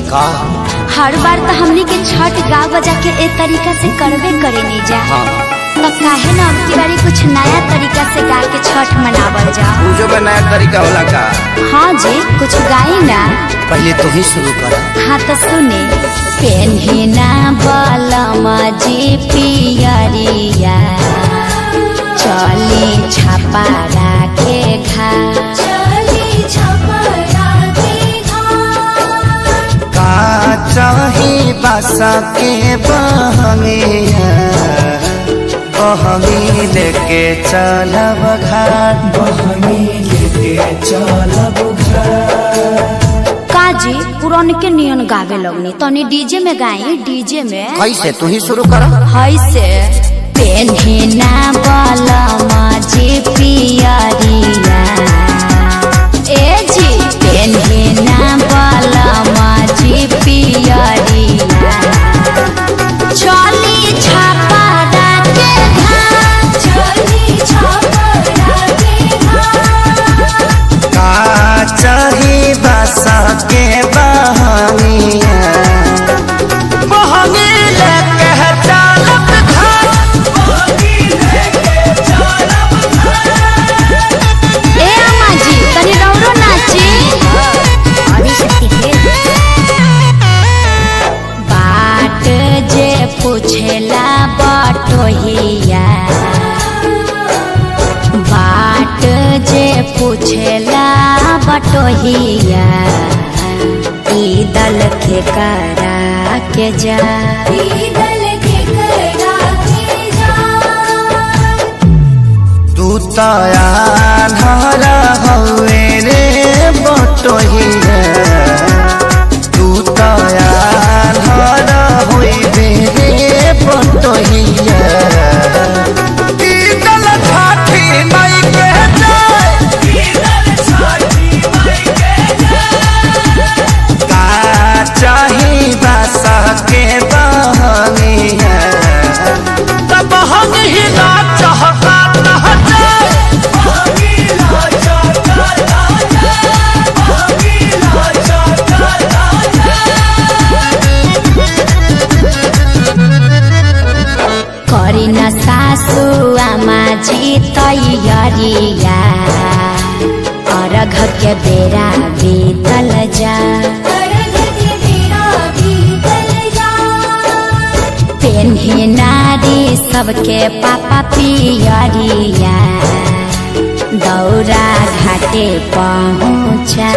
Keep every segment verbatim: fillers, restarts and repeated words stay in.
का हर बार तो हमनी के छठ गा बजा के ए तरीका से करबे करे नहीं जा। हाँ। तो काहे ना अब की बारी कुछ नया तरीका से गा के छठ मनावल जा। पूजो का नया तरीका होला का? हाँ जी, कुछ गाई ना। पहले तो ही शुरू कर। हाँ तो सुने। पेन्हिना बलमा जी पियरिया, चली छापा राखे घा, चली छापा राखे घा। का चाही बासा के बहंगिया, बहंगी लेके चलब घाट, बहंगी लेके चलब घाट। काजी पुरान के नियन गावे लगनी, तनी डीजे में गाई। डीजे में कैसे? तू ही शुरू कर। हाय से पेन्हिना बलमा जी पियरिया, ए जी पेन्हिना बलमा जी पियरिया, चली छापा राखे घाट, चली छापा राखे घाट। का चाही बासा के बहंगिया, बहंगी लेके चलब घाट, बहंगी लेके चलब घाट। ए अम्मा जी तनी रौरो नाची। बाट जे पूछेला बटोहिया, बाट जे पूछेला बटोहिया, ई दल के करा के जा, ई दल के करा के जा। तू तया धरा हवे रे बटोहिया, तू तया धरा होइबे रे बटोहिया। ई दल छाठी माई के जाय, ई दल छाठी माई के जाय। का चाही बासा के बहंगिया, तब हम ही ना चाहता करी न सासु आमा जी तैयारिया, अर्घ के बेरा बीतल जा, पेन्ही नारी सबके पापा पियरिया, दौरा घाटे पहुँचा,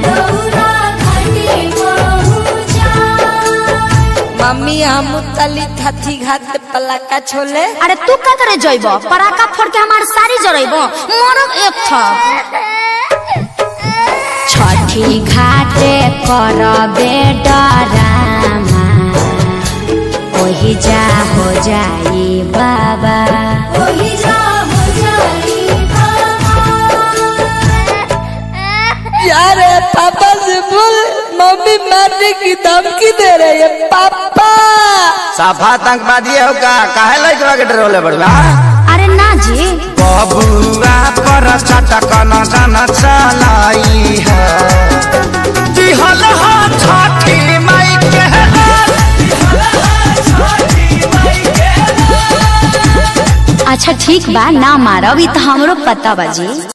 मम्मी हम तली थथी घाट पलाका छोले। अरे तू का करे जइबो? पराका फोड़ के हमार सारी जरइबो, मरब एक था। छठी घाटे करबे डरामा, ओही जा हो जाई बाबा, ओही जा हो जाई बाबा। यार पापा से बोल, मम्मी मारने की धमकी दे रही है। पापा साफा आतंकवादी हो का? काहे लइकवा के डरोले बड़वा? अरे ना जी, बबुआ पर चटक न जान चलाई है, दिहल हा छठी माई के लाल, दिहल हा छठी माई के लाल। अच्छा ठीक बा, ना मारब, ई तो हमरो पता बा जी।